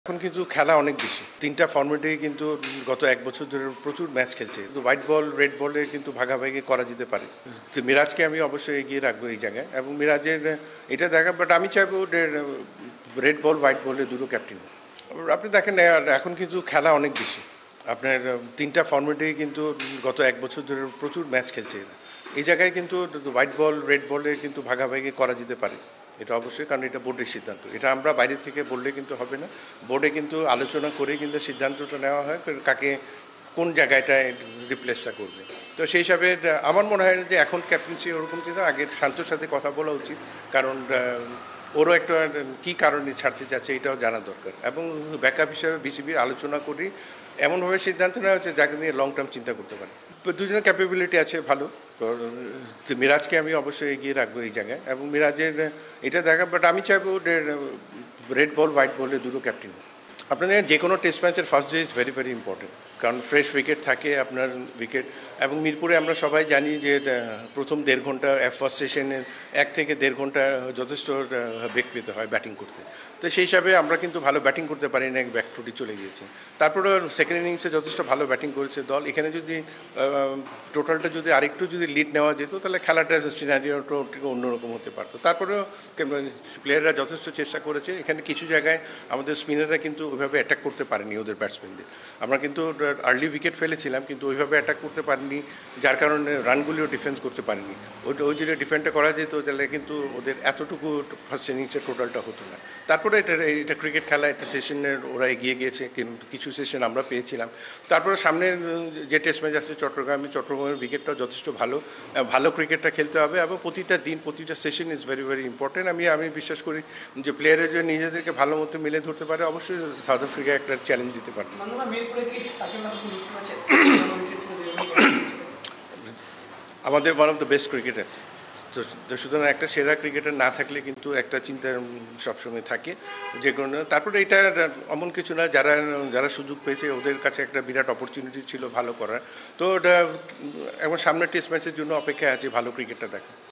এখন কিন্তু খেলা অনেক বেশি, তিনটা ফরম্যাটেই কিন্তু গত এক বছর ধরে প্রচুর ম্যাচ খেলছে। হোয়াইট বল রেড বলে কিন্তু ভাগাভাগি করা যেতে পারে। তো মিরাজকে আমি অবশ্যই এগিয়ে রাখবো এই জায়গায়, এবং মিরাজের এটা দেখা, বাট আমি চাইবো রেড বল হোয়াইট বলে দুটো ক্যাপ্টেন। আপনি দেখেন এখন কিন্তু খেলা অনেক বেশি, আপনার তিনটা ফরম্যাটেই কিন্তু গত এক বছর ধরে প্রচুর ম্যাচ খেলছে। এই জায়গায় কিন্তু হোয়াইট বল রেড বলে কিন্তু ভাগাভাগি করা যেতে পারে, এটা অবশ্যই, কারণ এটা বোর্ডের সিদ্ধান্ত। এটা আমরা বাইরে থেকে বললে কিন্তু হবে না, বোর্ডে কিন্তু আলোচনা করে কিন্তু সিদ্ধান্তটা নেওয়া হয় কাকে কোন জায়গাটায় রিপ্লেসটা করবে। তো সেই হিসাবে আমার মনে হয় যে এখন ক্যাপ্টেন্সি ওরকম ছিল, আগের শান্তর সাথে কথা বলা উচিত, কারণ ওরও একটা কী কারণে ছাড়তে চাচ্ছে এটাও জানা দরকার, এবং ব্যাকআপ হিসাবে বিসিবির আলোচনা করি এমনভাবে সিদ্ধান্ত নেওয়া হচ্ছে যাকে নিয়ে লং টার্ম চিন্তা করতে পারে। দুজনের ক্যাপাবিলিটি আছে ভালো, তো মিরাজকে আমি অবশ্যই এগিয়ে রাখবো এই জায়গায়, এবং মিরাজের এটা দেখা, বাট আমি চাইবো রেড বল হোয়াইট বলে দুটো ক্যাপ্টেন। আপনাদের যে কোনো টেস্ট ম্যাচের first day is very very important, কারণ ফ্রেশ উইকেট থাকে আপনার উইকেট, এবং মিরপুরে আমরা সবাই জানি যে প্রথম 1.5 ঘন্টা ফার্স্ট সেশনে 1 থেকে 1.5 ঘন্টা যথেষ্ট বেগ পেতে হয় ব্যাটিং করতে। তো সেই হিসাবে আমরা কিন্তু ভালো ব্যাটিং করতে পারি না, ব্যাকফুটে চলে গিয়েছে। তারপরে সেকেন্ড ইনিংসে যথেষ্ট ভালো ব্যাটিং করেছে দল। এখানে যদি টোটালটা যদি আরেকটু যদি লিড নেওয়া যেত, তাহলে খেলাটার সিনারিওটা অন্যরকম হতে পারতো। তারপরেও প্লেয়াররা যথেষ্ট চেষ্টা করেছে। এখানে কিছু জায়গায় আমাদের স্পিনাররা কিন্তু ওইভাবে অ্যাটাক করতে পারেনি ওদের ব্যাটসম্যানদের। আমরা কিন্তু আর্লি উইকেট ফেলেছিলাম, কিন্তু ওইভাবে অ্যাটাক করতে পারিনি, যার কারণে রানগুলিও ডিফেন্স করতে পারিনি। ওই যদি ডিফেন্ডটা করা যেত, তাহলে কিন্তু ওদের এতটুকু ফার্স্ট ইনিংসের টোটালটা হতো না। তারপরে এটা ক্রিকেট খেলা, একটা সেশনের ওরা এগিয়ে গিয়েছে, কিন্তু কিছু সেশন আমরা পেয়েছিলাম। তারপরে সামনে যে টেস্ট ম্যাচ আছে চট্টগ্রামের উইকেটটাও যথেষ্ট ভালো ক্রিকেটটা খেলতে হবে, এবং প্রতিটা দিন প্রতিটা session is very very important. আমি বিশ্বাস করি যে প্লেয়ারের যদি নিজেদেরকে ভালো মতো মিলে ধরতে পারে, অবশ্যই সাউথ আফ্রিকা একটা চ্যালেঞ্জ দিতে পারে। আমাদের one of the best cricketer, তো সুতরাং একটা সেরা ক্রিকেটার না থাকলে কিন্তু একটা চিন্তা সবসময় থাকে যে কোনো। তারপরে এটা এমন কিছু না, যারা সুযোগ পেয়েছে ওদের কাছে একটা বিরাট অপরচুনিটি ছিল ভালো করার। তো এখন সামনের টেস্ট ম্যাচের জন্য অপেক্ষায় আছে ভালো ক্রিকেটটা দেখা।